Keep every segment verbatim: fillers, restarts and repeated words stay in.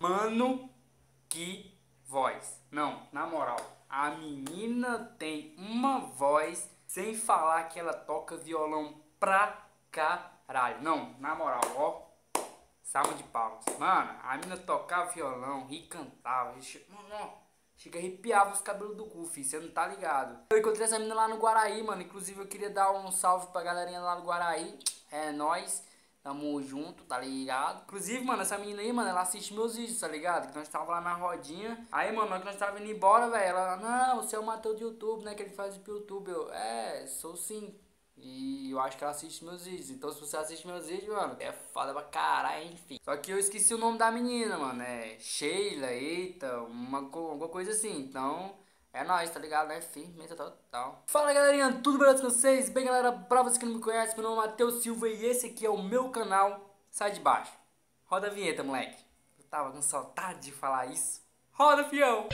Mano, que voz. Não, na moral, a menina tem uma voz, sem falar que ela toca violão pra caralho. Não, na moral, ó, salva de palmas. Mano, a menina tocava violão e cantava. Mano, ó, chega arrepiava os cabelos do cu, filho, você não tá ligado. Eu encontrei essa menina lá no Guaraí, mano. Inclusive eu queria dar um salve pra galerinha lá do Guaraí. É nóis. Tamo junto, tá ligado? Inclusive, mano, essa menina aí, mano, ela assiste meus vídeos, tá ligado? Que nós tava lá na rodinha. Aí, mano, na hora que nós tava indo embora, velho, ela, não, você é o Matheus do YouTube, né? Que ele faz pro YouTube. Eu, é, sou sim. E eu acho que ela assiste meus vídeos. Então, se você assiste meus vídeos, mano, é foda pra caralho, enfim. Só que eu esqueci o nome da menina, mano. É Sheila, Eita, uma, alguma coisa assim. Então, é nóis, tá ligado? É firmeza total. Fala, galerinha, tudo beleza com vocês? Bem, galera, pra você que não me conhece, meu nome é Matheus Silva e esse aqui é o meu canal. Sai de baixo. Roda a vinheta, moleque. Eu tava com saudade de falar isso. Roda, fião!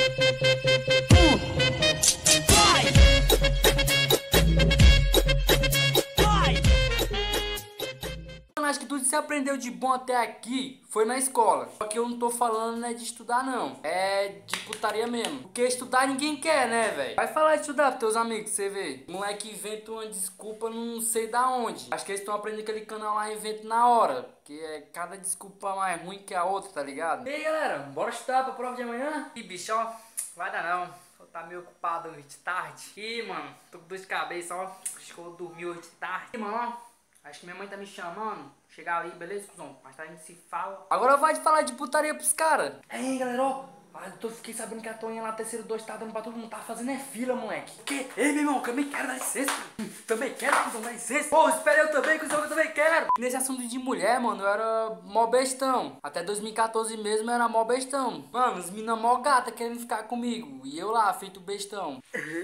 Acho que tudo que você aprendeu de bom até aqui foi na escola. Só que eu não tô falando, né, de estudar não. É de putaria mesmo. Porque estudar ninguém quer, né, velho? Vai falar de estudar pros teus amigos, você vê. O moleque inventa uma desculpa não sei da onde. Acho que eles estão aprendendo aquele canal lá, invento na hora. Porque é cada desculpa mais ruim que a outra, tá ligado? E aí, galera, bora estudar pra prova de amanhã? Ih, bicho, ó, vai dar não. Eu tá meio ocupado hoje de tarde. Ih, mano, tô com dor de cabeça, ó. Acho que eu vou dormir hoje de tarde. Ih, mano, ó. Acho que minha mãe tá me chamando. Chegar ali, beleza, cuzão? Mais tarde a gente se fala. Agora vai de falar de putaria pros caras. Ei, galera, ó. Ah, eu tô, fiquei sabendo que a Toninha lá, terceiro dois, tá dando pra todo mundo. Tá fazendo é fila, moleque. O quê? Ei, meu irmão, também quero dar licença. Também quero, cuzão, dar licença. Pô, espera eu também, cuzão, eu também quero. Nesse assunto de mulher, mano, eu era mó bestão. Até dois mil e quatorze mesmo, eu era mó bestão. Mano, os mina mó gata querendo ficar comigo. E eu lá, feito bestão.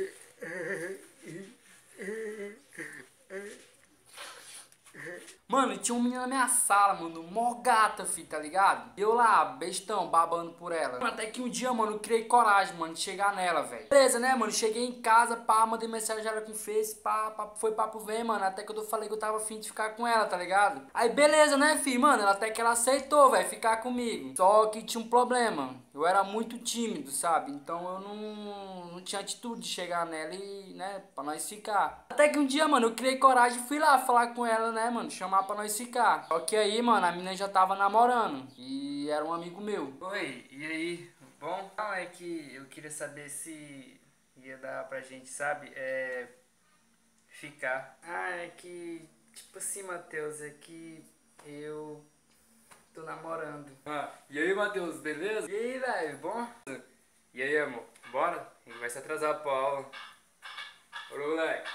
Mano, tinha um menino na minha sala, mano, mó gata, fi, tá ligado? Eu lá, bestão, babando por ela. Até que um dia, mano, eu criei coragem, mano, de chegar nela, velho. Beleza, né, mano? Cheguei em casa, pá, mandei mensagem ela com Face, pá, pá, foi papo vem, mano. Até que eu falei que eu tava afim de ficar com ela, tá ligado? Aí, beleza, né, fi, mano? Até que ela aceitou, velho, ficar comigo. Só que tinha um problema. Eu era muito tímido, sabe? Então eu não, não tinha atitude de chegar nela e, né, pra nós ficar. Até que um dia, mano, eu criei coragem e fui lá falar com ela, né, mano? Chamar pra nós ficar. Só que aí, mano, a menina já tava namorando. E era um amigo meu. Oi, e aí? Bom? Não, é que eu queria saber se ia dar pra gente, sabe? É. Ficar. Ah, é que. Tipo assim, Matheus, é que eu tô namorando. Ah, e aí, Matheus, beleza? E aí, velho, bom? E aí, amor, bora? A gente vai se atrasar pra aula. Bora, moleque.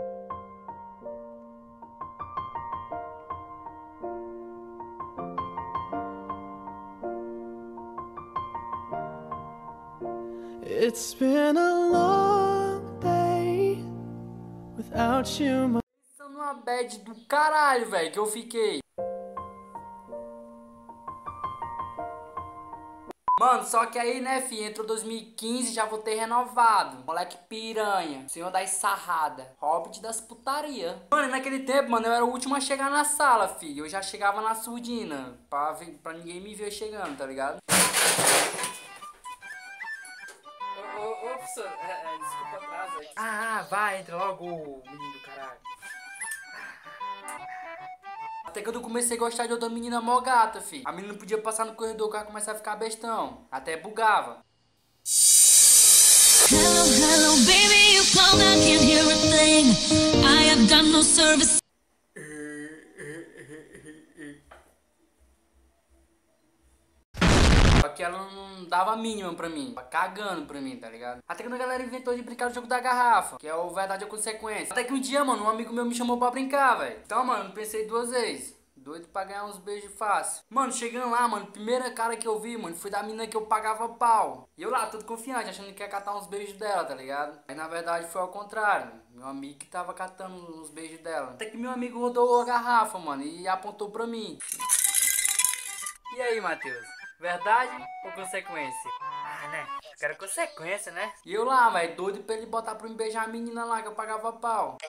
It's been a long day without you. Isso numa bad do caralho, velho, que eu fiquei. Mano, só que aí, né, fi, entrou dois mil e quinze, já vou ter renovado. Moleque piranha, senhor das sarrada, hobbit das putaria. Mano, naquele tempo, mano, eu era o último a chegar na sala, fi. Eu já chegava na surdina, pra, ver, pra ninguém me ver chegando, tá ligado? Ô, ô, ô, professor, é, é, desculpa atraso aí. Ah, ah, vai, entra logo, menino do caralho. Até que eu comecei a gostar de outra menina mó gata, fi. A menina não podia passar no corredor, o cara começava a ficar bestão. Até bugava. Hello, hello, baby, you called, I can't hear a thing. I have done no service. Só que ela não dava a mínima pra mim, tava cagando pra mim, tá ligado? Até que a galera inventou de brincar no jogo da garrafa, que é o verdade ou consequência. Até que um dia, mano, um amigo meu me chamou pra brincar, velho. Então, mano, não pensei duas vezes. Doido pra ganhar uns beijos fácil. Mano, chegando lá, mano, primeira cara que eu vi, mano, foi da menina que eu pagava pau. E eu lá, todo confiante, achando que ia catar uns beijos dela, tá ligado? Aí, na verdade, foi ao contrário. Meu amigo que tava catando uns beijos dela. Até que meu amigo rodou a garrafa, mano, e apontou pra mim. E aí, Matheus? Verdade ou consequência? Ah, né? Eu quero consequência, né? E eu lá, velho, doido pra ele botar pra me beijar a menina lá que eu pagava pau.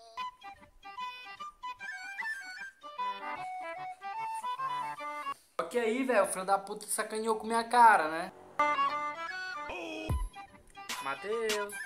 Só que aí, velho, o filho da puta sacaneou com minha cara, né? Matheus.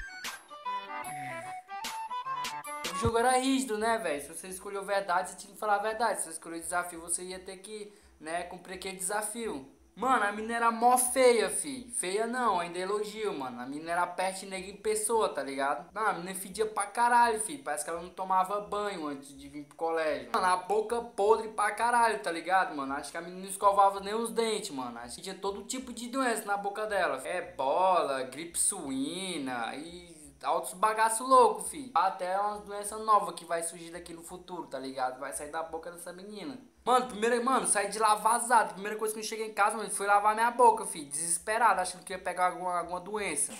O jogo era rígido, né, velho? Se você escolheu verdade, você tinha que falar a verdade. Se você escolheu desafio, você ia ter que, né, cumprir aquele desafio. Mano, a mina era mó feia, fi. Feia não, ainda elogio, mano. A mina era peste negra em pessoa, tá ligado? Não, a mina fedia pra caralho, fi. Parece que ela não tomava banho antes de vir pro colégio. Mano, a boca podre pra caralho, tá ligado, mano? Acho que a menina não escovava nem os dentes, mano. Acho que tinha todo tipo de doença na boca dela. É bola, gripe suína e altos bagaço louco, fi. Até umas doenças novas que vai surgir daqui no futuro, tá ligado? Vai sair da boca dessa menina. Mano, primeiro, mano, saí de lá vazado. Primeira coisa que eu cheguei em casa, mano, foi lavar minha boca, fi. Desesperado, achando que ia pegar alguma, alguma doença.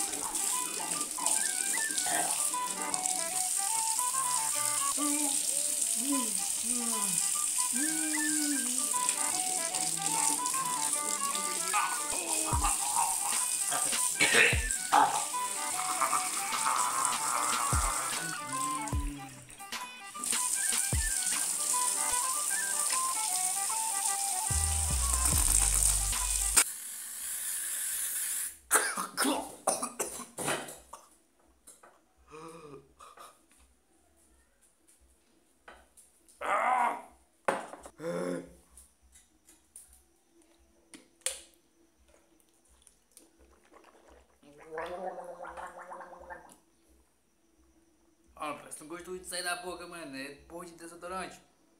Ó, parece que não gostou de sair da boca, mano. É porra de desodorante.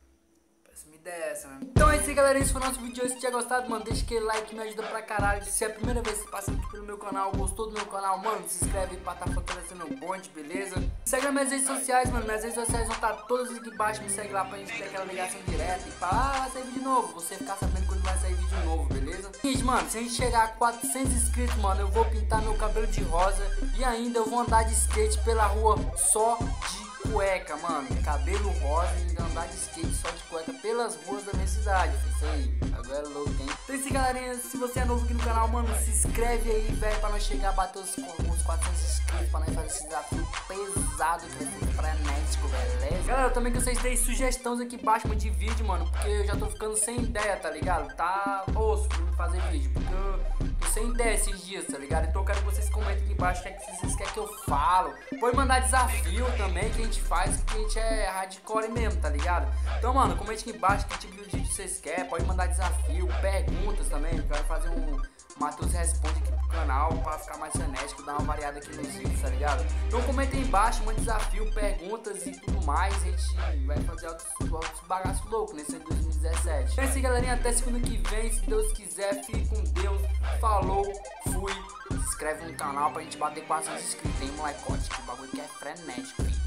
Parece me dessa, mano. Então é isso aí, galera. Esse foi o nosso vídeo. Se tiver gostado, mano, deixa aquele like que me ajuda pra caralho. Se é a primeira vez que você passa aqui pelo meu canal, gostou do meu canal, mano, se inscreve aí pra tá fortalecendo o bonde, beleza? Me segue nas minhas redes sociais, mano. Minhas redes sociais vão estar todas aqui embaixo. Me segue lá pra gente ter aquela ligação direta. E falar, ah, vai sair vídeo novo. Você ficar sabendo quando vai sair vídeo novo, beleza? Gente, mano, se a gente chegar a quatrocentos inscritos, mano, eu vou pintar meu cabelo de rosa. E ainda eu vou andar de skate pela rua só de cueca, mano. Cabelo rosa e andar de skate só de cueca pelas ruas da minha cidade. Isso aí, agora é louco, hein? Então é isso, galerinha. Se você é novo aqui no canal, mano, se inscreve aí, velho, pra nós chegar a bater os, os quatrocentos inscritos, pra nós fazer esse desafio pesado que vai ser frenético, beleza? Galera, eu também que vocês deem sugestões aqui embaixo, mano, de vídeo, mano, porque eu já tô ficando sem ideia, tá ligado? Tá osso pra fazer vídeo, porque eu tô sem ideia esses dias, tá ligado? Então eu quero que vocês comentem aqui embaixo o que, é que vocês querem que eu falo. Pode mandar desafio também, que a gente faz, que a gente é hardcore mesmo, tá ligado? Então, mano, comente aqui embaixo que tipo de vídeo vocês querem. Pode mandar desafio, perguntas também. Eu quero fazer um Matheus Responde aqui pro canal pra ficar mais frenético, dar uma variada aqui nos vídeos, tá ligado? Então comenta aí embaixo, manda desafio, perguntas e tudo mais. A gente vai fazer outros, outros bagaços loucos nesse ano de dois mil e dezessete. Então é isso aí, galerinha, até segunda que vem, se Deus quiser. Fique com Deus, falou, fui. Se inscreve no canal pra gente bater quatrocentos inscritos, hein, molecote? Que o bagulho que é frenético, filho.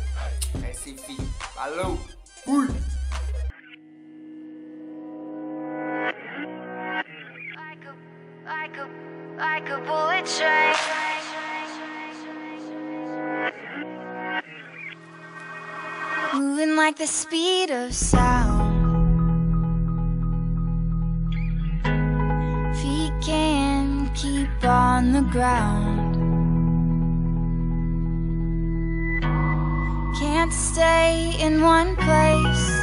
É esse filho, falou, fui. Like a, like a bullet train. Moving like the speed of sound. Feet can't keep on the ground. Can't stay in one place.